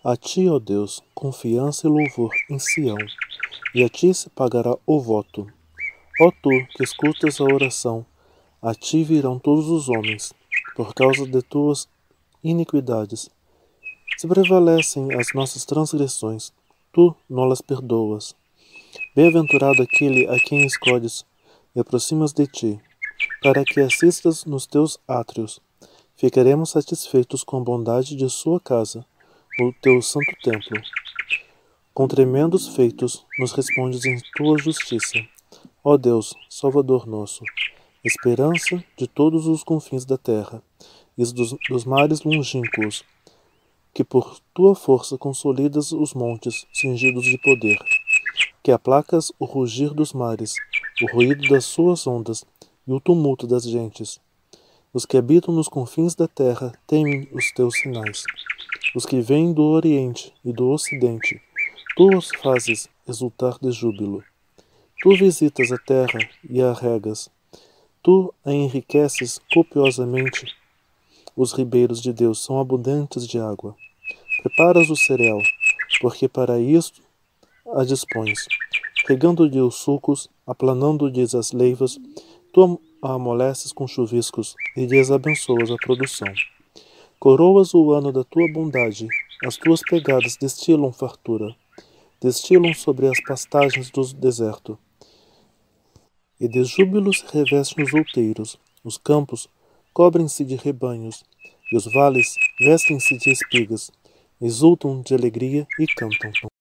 A ti, ó Deus, confiança e louvor em Sião, e a ti se pagará o voto. Ó tu, que escutas a oração, a ti virão todos os homens, por causa de tuas iniquidades. Se prevalecem as nossas transgressões, tu não-las perdoas. Bem-aventurado aquele a quem escolhes e aproximas de ti, para que assistas nos teus átrios. Ficaremos satisfeitos com a bondade de sua casa, o teu santo templo. Com tremendos feitos nos respondes em tua justiça. Ó Deus, Salvador nosso, esperança de todos os confins da terra e dos mares longínquos, que por tua força consolidas os montes cingidos de poder, que aplacas o rugir dos mares, o ruído das suas ondas e o tumulto das gentes. Os que habitam nos confins da terra temem os teus sinais. Os que vêm do Oriente e do Ocidente, tu os fazes exultar de júbilo. Tu visitas a terra e a regas. Tu a enriqueces copiosamente. Os ribeiros de Deus são abundantes de água. Preparas o cereal, porque para isto a dispões. Regando-lhe os sulcos, aplanando-lhes as leivas, tu a amoleces com chuviscos e lhes abençoas a produção. Coroas o ano da tua bondade, as tuas pegadas destilam fartura, destilam sobre as pastagens do deserto. E de júbilo se revestem os outeiros, os campos cobrem-se de rebanhos, e os vales vestem-se de espigas, exultam de alegria e cantam.